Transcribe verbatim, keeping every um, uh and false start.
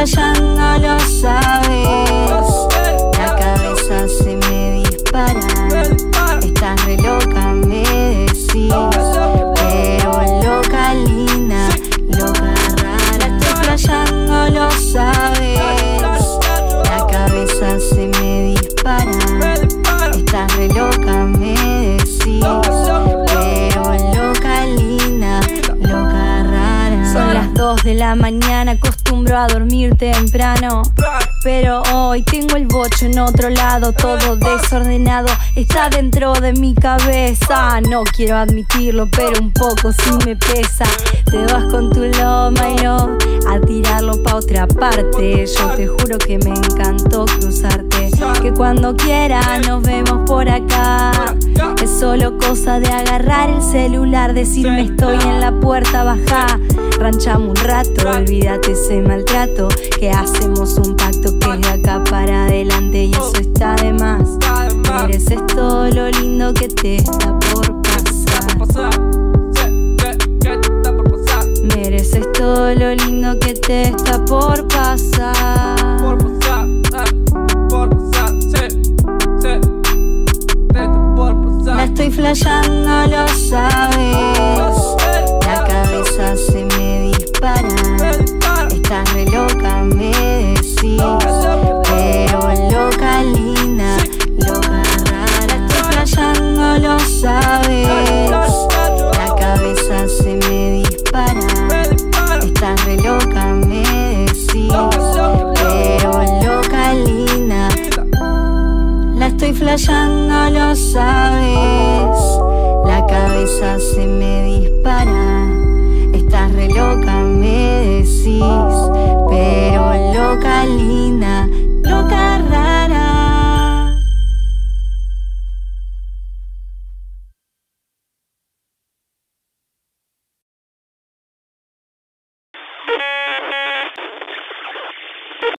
flasheando, lo sabes. La cabeza se me dispara. Estás re loca, me decís. Pero loca linda, loca rara. Estoy flasheando, lo sabes. La cabeza se me dispara. Estás re loca, me decís. Pero loca linda, loca rara. Son las dos de la mañana, acostumbro a dormir temprano. Pero hoy tengo el bocho en otro lado, todo desordenado, está dentro de mi cabeza. No quiero admitirlo, pero un poco sí me pesa. Te vas con tu loma y lo a tirarlo pa' otra parte. Yo te juro que me encantó cruzarte, que cuando quieras nos vemos por acá. Es solo cosa de agarrar el celular, decirme estoy en la puerta, bajá. Ranchamos un rato, olvídate ese maltrato, que hacemos un pacto que es de acá para adelante y eso está de más. Mereces todo lo lindo que te está por pasar. Mereces todo lo lindo que te está por pasar. La estoy flasheando, lo sabes. La cabeza se me